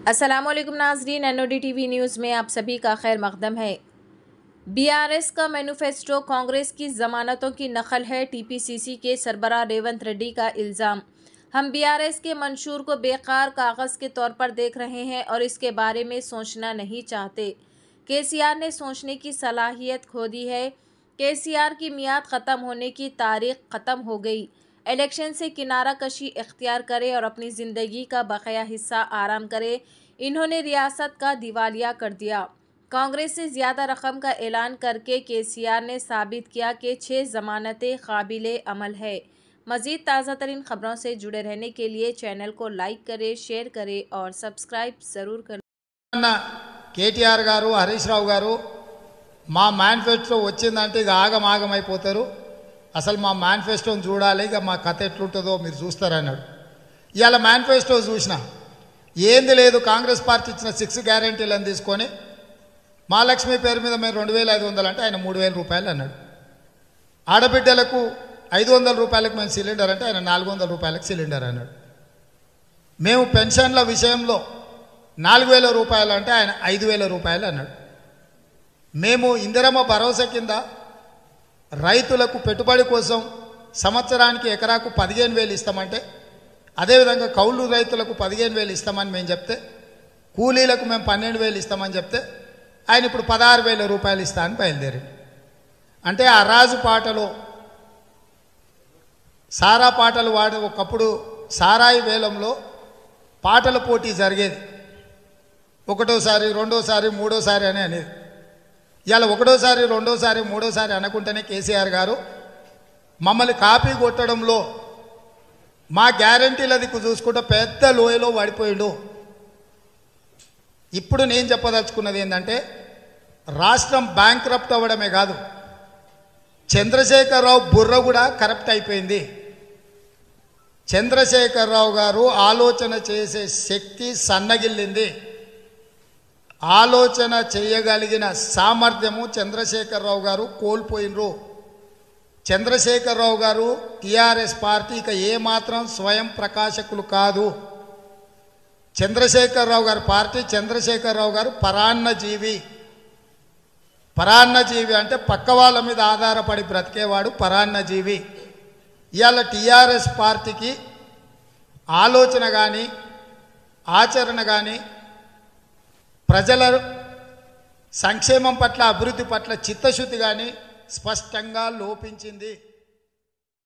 अस्सलामुअलैकुम नाज़रीन, NOD TV news में आप सभी का खैर मकदम है। बीआरएस का मैनिफेस्टो कांग्रेस की जमानतों की नकल है। टीपीसीसी के सरबराह रेवंत रेड्डी का इल्ज़ाम। हम बीआरएस के मंशूर को बेकार कागज़ के तौर पर देख रहे हैं और इसके बारे में सोचना नहीं चाहते। केसीआर ने सोचने की सलाहियत खो दी है। केसीआर की मियाद ख़त्म होने की तारीख ख़त्म हो गई। इलेक्शन से किनारा कशी इख्तियार करे और अपनी ज़िंदगी का बकाया हिस्सा आराम करे। इन्होंने रियासत का दिवालिया कर दिया। कांग्रेस से ज़्यादा रकम का ऐलान करके केसीआर ने साबित किया कि 6 ज़मानतें काबिले अमल है। मज़ीद ताज़ा तरीन ख़बरों से जुड़े रहने के लिए चैनल को लाइक करें, शेयर करें और सब्सक्राइब ज़रूर करें। కేటీఆర్ గారు హరీష్ రావు గారు మా మేనిఫెస్టో వచ్చిందంటే ఇక ఆగమాగమైపోతారు, అసలు మా మేనిఫెస్టోని చూడాలి, ఇక మా కథ ఎట్లుంటుందో మీరు చూస్తారన్నాడు. ఇవాళ మేనిఫెస్టో చూసిన ఏంది లేదు, కాంగ్రెస్ పార్టీ ఇచ్చిన 6 గ్యారెంటీలను తీసుకొని మహాలక్ష్మి పేరు మీద మేము 2500 అంటే ఆయన 3000 రూపాయలు అన్నాడు. ఆడబిడ్డలకు 500 రూపాయలకు మేము సిలిండర్ అంటే ఆయన 400 రూపాయలకు సిలిండర్ అన్నాడు. మేము పెన్షన్ల విషయంలో 4000 రూపాయలు అంటే ఆయన 5000 రూపాయలు అన్నాడు. మేము ఇందిరమ్మ భరోసా కింద రైతులకు పెట్టుబడి కోసం సంవత్సరానికి ఎకరాకు 15000 ఇస్తామంటే, అదేవిధంగా కౌలు రైతులకు 15000 ఇస్తామని మేము చెప్తే, కూలీలకు మేము 12000 ఇస్తామని చెప్తే ఆయన ఇప్పుడు 16000 రూపాయలు ఇస్తా అని బయలుదేరి. అంటే ఆ రాజు పాటలో సారా పాటలు వాడే ఒకప్పుడు సారాయి వేలంలో పాటల పోటీ జరిగేది. ఒకటోసారి, రెండోసారి, మూడోసారి అని అనేది. ఇవాళ ఒకటోసారి, రెండోసారి, మూడోసారి అనుకుంటేనే కేసీఆర్ గారు మమ్మల్ని కాపీ కొట్టడంలో మా గ్యారంటీల దిక్కు చూసుకుంటే పెద్ద లోయలో పడిపోయిండు. ఇప్పుడు నేను చెప్పదలుచుకున్నది ఏంటంటే, రాష్ట్రం బ్యాంక్రప్ట్ అవ్వడమే కాదు, చంద్రశేఖరరావు బుర్ర కూడా కరప్ట్ అయిపోయింది. చంద్రశేఖరరావు గారు ఆలోచన చేసే శక్తి సన్నగిల్లింది. ఆలోచన చేయగలిగిన సామర్థ్యము చంద్రశేఖరరావు గారు కోల్పోయినరు. చంద్రశేఖరరావు గారు టీఆర్ఎస్ పార్టీ ఇక ఏమాత్రం స్వయం ప్రకాశకులు కాదు. చంద్రశేఖరరావు గారి పార్టీ, చంద్రశేఖరరావు గారు పరాన్నజీవి. పరాన్నజీవి అంటే పక్క వాళ్ళ మీద ఆధారపడి బ్రతికేవాడు పరాన్నజీవి. ఇవాళ టీఆర్ఎస్ పార్టీకి ఆలోచన కానీ, ఆచరణ కానీ, ప్రజల సంక్షేమం పట్ల, అభివృద్ధి పట్ల చిత్తశుద్ధి కానీ స్పష్టంగా లోపించింది.